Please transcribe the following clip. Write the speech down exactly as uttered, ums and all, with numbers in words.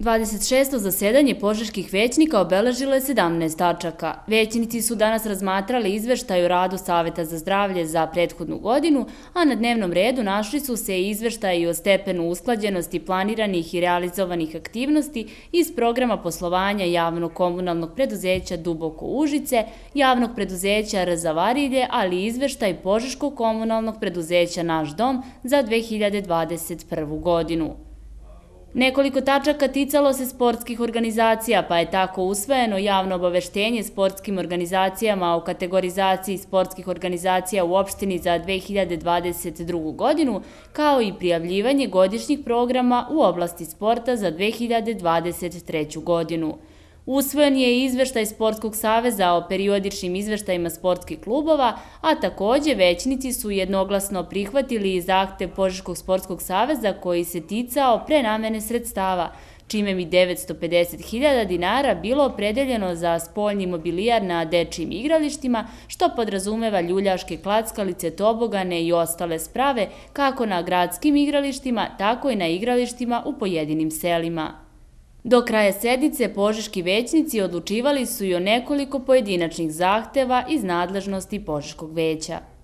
dvadeset šesto zasedanje požeških većnika obeležilo je sedamnaest tačaka. Većnici su danas razmatrali izveštaj o radu Saveta za zdravlje za prethodnu godinu, a na dnevnom redu našli su se i izveštaji o stepenu usklađenosti planiranih i realizovanih aktivnosti iz programa poslovanja javnog komunalnog preduzeća Duboko Užice, javnog preduzeća R za Varilje, ali i izveštaj Požeškog komunalnog preduzeća Naš dom za dve hiljade dvadeset prvu godinu. Nekoliko tačaka ticalo se sportskih organizacija, pa je tako usvojeno javno obaveštenje sportskim organizacijama o kategorizaciji sportskih organizacija u opštini za dve hiljade dvadeset drugu godinu, kao i prijavljivanje godišnjih programa u oblasti sporta za dve hiljade dvadeset treću godinu. Usvojen je i izveštaj Sportskog saveza o periodičnim izveštajima sportskih klubova, a takođe većnici su jednoglasno prihvatili i zahtev Požeškog sportskog saveza koji se ticao prenamene sredstava, čime bi devetsto pedeset hiljada dinara bilo opredeljeno za spoljni mobilijar na dečijim igralištima, što podrazumeva ljuljaške klackalice, tobogane i ostale sprave kako na gradskim igralištima, tako i na igralištima u pojedinim selima. Do kraja sednice požeški većnici odlučivali su i o nekoliko pojedinačnih zahteva iz nadležnosti Požeškog veća.